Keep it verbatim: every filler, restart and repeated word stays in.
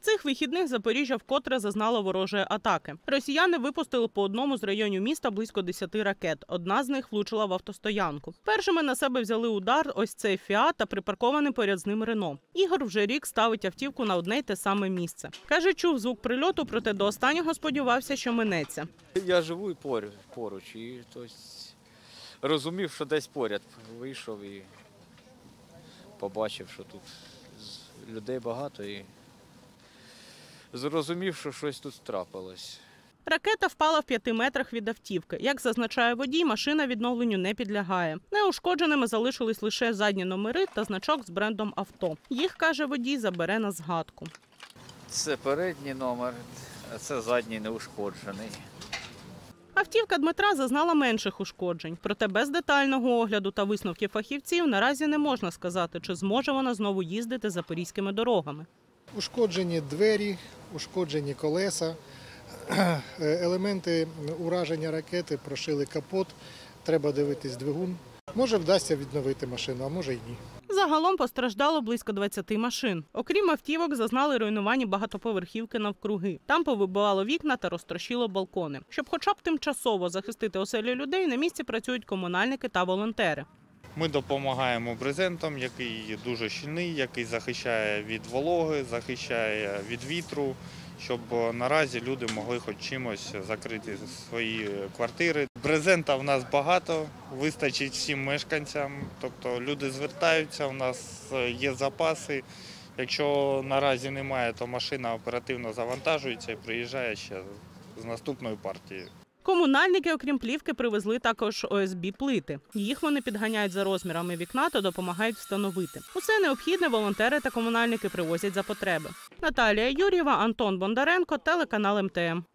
Цих вихідних Запоріжжя вкотре зазнало ворожої атаки. Росіяни випустили по одному з районів міста близько десяти ракет. Одна з них влучила в автостоянку. Першими на себе взяли удар ось цей «Фіат» та припаркований поряд з ним «Рено». Ігор вже рік ставить автівку на одне й те саме місце. Каже, чув звук прильоту, проте до останнього сподівався, що минеться. Я живу і поруч, і тобто, розумів, що десь поряд вийшов і побачив, що тут людей багато і зрозумів, що щось тут трапилось. Ракета впала в п'яти метрах від автівки. Як зазначає водій, машина відновленню не підлягає. Неушкодженими залишились лише задні номери та значок з брендом авто. Їх, каже водій, забере на згадку. Це передній номер, а це задній неушкоджений. Автівка Дмитра зазнала менших ушкоджень. Проте без детального огляду та висновків фахівців наразі не можна сказати, чи зможе вона знову їздити запорізькими дорогами. Ушкоджені двері, ушкоджені колеса, елементи ураження ракети, прошили капот, треба дивитись двигун. Може вдасться відновити машину, а може й ні. Загалом постраждало близько двадцяти машин. Окрім автівок, зазнали руйнування багатоповерхівки навкруги. Там повибивало вікна та розтрощило балкони. Щоб хоча б тимчасово захистити оселі людей, на місці працюють комунальники та волонтери. Ми допомагаємо брезентом, який дуже щільний, який захищає від вологи, захищає від вітру, щоб наразі люди могли хоч чимось закрити свої квартири. Брезента в нас багато, вистачить всім мешканцям, тобто люди звертаються, у нас є запаси. Якщо наразі немає, то машина оперативно завантажується і приїжджає ще з наступною партією. Комунальники, окрім плівки, привезли також о ес бі-плити. Їх вони підганяють за розмірами вікна та допомагають встановити. Усе необхідне волонтери та комунальники привозять за потреби. Наталія Юр'єва, Антон Бондаренко, телеканал ем те ем.